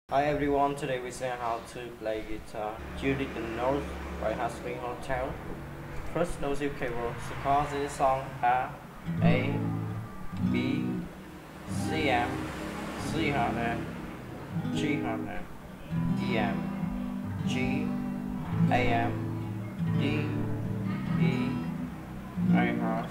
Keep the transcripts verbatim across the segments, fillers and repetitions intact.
Hi everyone, today we see how to play guitar. During the notes by HAZBIN Hotel. First note you keyboard. So call this song A, A, B, C M, C hard F, G hard F, E M, G, A M, D, E, A hard,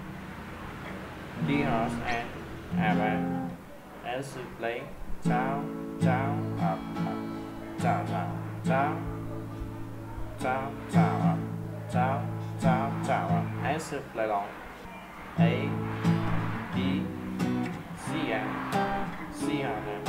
D hard, and F M. And so play down, down, up, up, down, down, down, down, down, up, down, down, down, up. And so play long. A, B, C, M, C, R,